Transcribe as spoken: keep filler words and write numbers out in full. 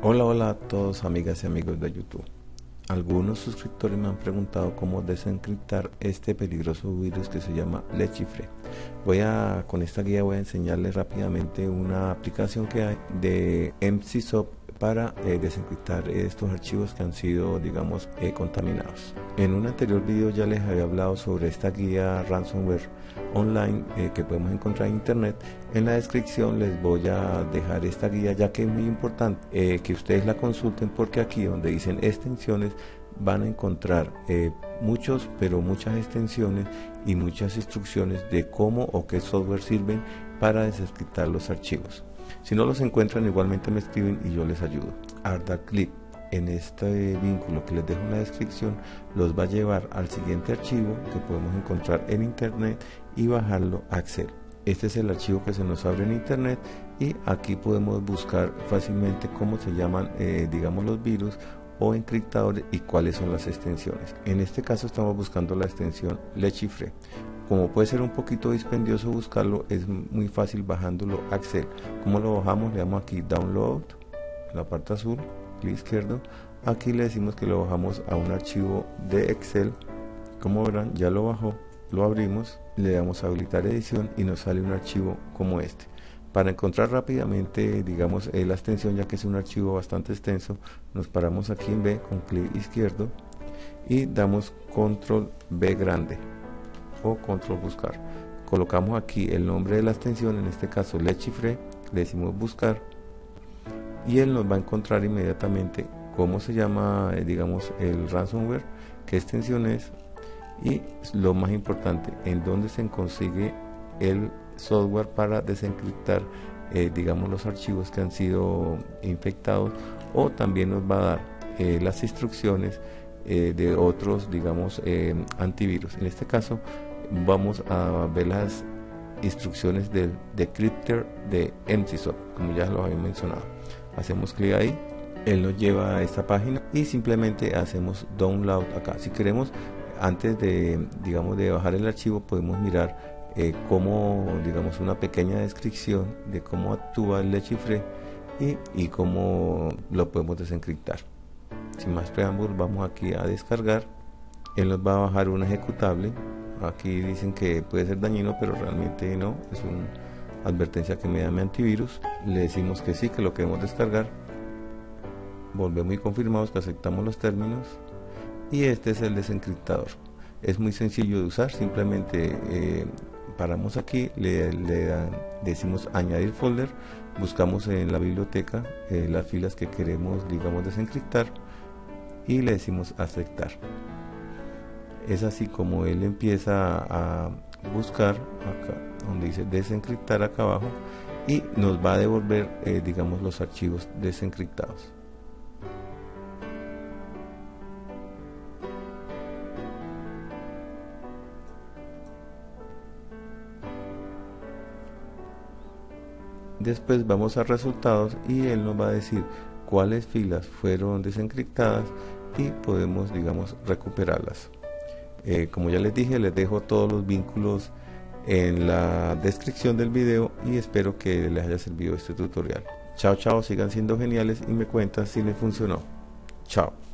Hola, hola a todos amigas y amigos de YouTube. Algunos suscriptores me han preguntado cómo desencriptar este peligroso virus que se llama Lechifre. Voy a, con esta guía voy a enseñarles rápidamente una aplicación que hay de M C S O P para eh, desencriptar estos archivos que han sido, digamos, eh, contaminados. En un anterior video ya les había hablado sobre esta guía ransomware online eh, que podemos encontrar en internet. En la descripción les voy a dejar esta guía, ya que es muy importante eh, que ustedes la consulten, porque aquí donde dicen extensiones van a encontrar eh, muchos, pero muchas extensiones y muchas instrucciones de cómo o qué software sirven para desencriptar los archivos. Si no los encuentran, igualmente me escriben y yo les ayudo. ArtDarkLib, en este vínculo que les dejo en la descripción, los va a llevar al siguiente archivo que podemos encontrar en internet y bajarlo a Excel. Este es el archivo que se nos abre en internet y aquí podemos buscar fácilmente cómo se llaman eh, digamos los virus o encriptadores y cuáles son las extensiones. En este caso estamos buscando la extensión Lechifre. Como puede ser un poquito dispendioso buscarlo, es muy fácil bajándolo a Excel. ¿Cómo lo bajamos? Le damos aquí Download, en la parte azul, clic izquierdo. Aquí le decimos que lo bajamos a un archivo de Excel. Como verán, ya lo bajó, lo abrimos, le damos a habilitar edición y nos sale un archivo como este. Para encontrar rápidamente, digamos, eh, la extensión, ya que es un archivo bastante extenso, nos paramos aquí en B con clic izquierdo y damos control B grande o control buscar. Colocamos aquí el nombre de la extensión, en este caso Lechifre, le decimos buscar y él nos va a encontrar inmediatamente cómo se llama, eh, digamos, el ransomware, qué extensión es y lo más importante, en dónde se consigue el software para desencriptar eh, digamos los archivos que han sido infectados, o también nos va a dar eh, las instrucciones eh, de otros, digamos, eh, antivirus. En este caso vamos a ver las instrucciones del decryptor de M C S O P, como ya lo había mencionado. Hacemos clic ahí, él nos lleva a esta página y simplemente hacemos download acá. Si queremos, antes de, digamos, de bajar el archivo, podemos mirar eh, cómo, digamos, una pequeña descripción de cómo actúa el Lechifre y, y cómo lo podemos desencriptar. Sin más preámbulos, vamos aquí a descargar. Él nos va a bajar un ejecutable. Aquí dicen que puede ser dañino, pero realmente no, es una advertencia que me da mi antivirus. Le decimos que sí, que lo queremos descargar. Volvemos y confirmamos que aceptamos los términos. Y este es el desencriptador. Es muy sencillo de usar, simplemente eh, paramos aquí, le, le dan, decimos añadir folder, buscamos en la biblioteca eh, las filas que queremos, digamos, desencriptar y le decimos aceptar. Es así como él empieza a buscar acá donde dice desencriptar acá abajo y nos va a devolver eh, digamos los archivos desencriptados. Después vamos a resultados y él nos va a decir cuáles filas fueron desencriptadas y podemos, digamos, recuperarlas. Eh, como ya les dije, les dejo todos los vínculos en la descripción del video y espero que les haya servido este tutorial. Chao, chao, sigan siendo geniales y me cuentan si les funcionó. Chao.